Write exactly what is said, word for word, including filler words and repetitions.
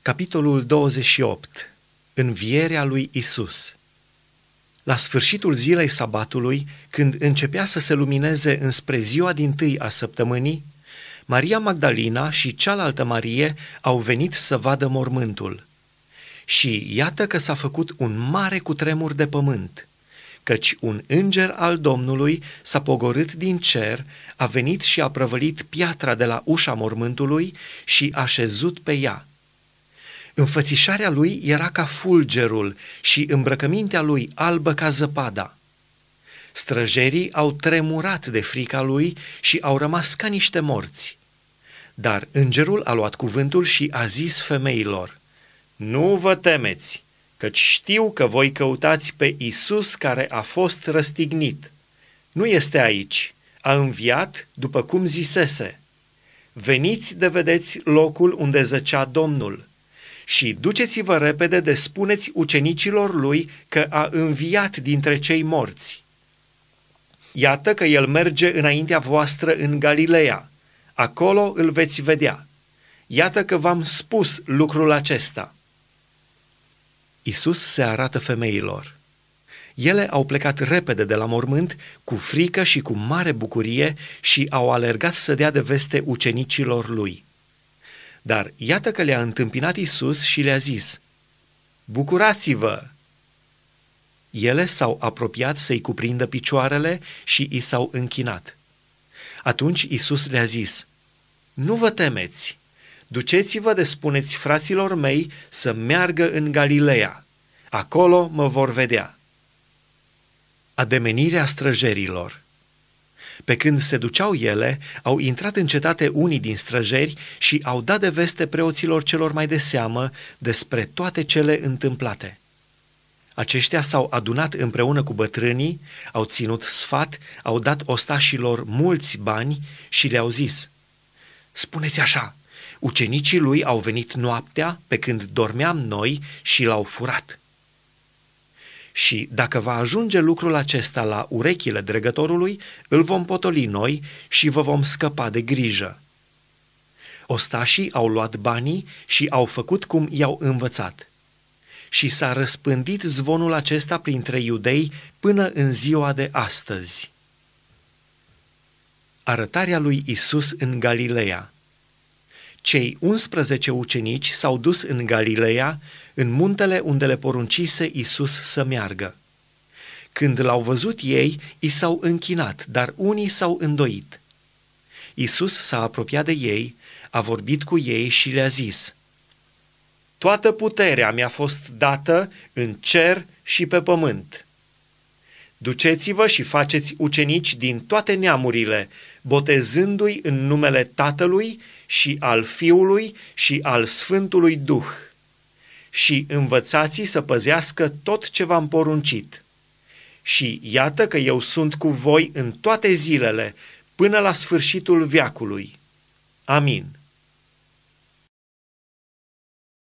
Capitolul douăzeci și opt. Învierea lui Isus. La sfârșitul zilei sabatului, când începea să se lumineze înspre ziua dintâi a săptămânii, Maria Magdalena și cealaltă Marie au venit să vadă mormântul. Și iată că s-a făcut un mare cutremur de pământ, căci un înger al Domnului s-a pogorât din cer, a venit și a prăvălit piatra de la ușa mormântului și a șezut pe ea. Înfățișarea lui era ca fulgerul și îmbrăcămintea lui albă ca zăpada. Străjerii au tremurat de frica lui și au rămas ca niște morți. Dar îngerul a luat cuvântul și a zis femeilor: „Nu vă temeți, căci știu că voi căutați pe Isus care a fost răstignit. Nu este aici, a înviat după cum zisese. Veniți de vedeți locul unde zăcea Domnul. Și duceți-vă repede de spuneți ucenicilor lui că a înviat dintre cei morți. Iată că el merge înaintea voastră în Galileea, acolo îl veți vedea. Iată că v-am spus lucrul acesta.” Isus se arată femeilor. Ele au plecat repede de la mormânt, cu frică și cu mare bucurie, și au alergat să dea de veste ucenicilor lui. Dar iată că le-a întâmpinat Isus și le-a zis: „Bucurați-vă!” Ele s-au apropiat să-i cuprindă picioarele și i s-au închinat. Atunci Isus le-a zis: „Nu vă temeți! Duceți-vă de spuneți fraților mei să meargă în Galileea. Acolo mă vor vedea.” Ademenirea străjerilor. Pe când se duceau ele, au intrat în cetate unii din străjeri și au dat de veste preoților celor mai de seamă despre toate cele întâmplate. Aceștia s-au adunat împreună cu bătrânii, au ținut sfat, au dat ostașilor mulți bani și le-au zis: „Spuneți așa, ucenicii lui au venit noaptea pe când dormeam noi și l-au furat. Și dacă va ajunge lucrul acesta la urechile dregătorului, îl vom potoli noi și vă vom scăpa de grijă.” Ostașii au luat banii și au făcut cum i-au învățat. Și s-a răspândit zvonul acesta printre iudei până în ziua de astăzi. Arătarea lui Isus în Galileea. Cei unsprezece ucenici s-au dus în Galileea, în muntele unde le poruncise Isus să meargă. Când l-au văzut ei, i s-au închinat, dar unii s-au îndoit. Isus s-a apropiat de ei, a vorbit cu ei și le-a zis: „Toată puterea mi-a fost dată în cer și pe pământ. Duceți-vă și faceți ucenici din toate neamurile, botezându-i în numele Tatălui și al Fiului și al Sfântului Duh. Și învățați-i să păzească tot ce v-am poruncit. Și iată că eu sunt cu voi în toate zilele, până la sfârșitul veacului. Amin.”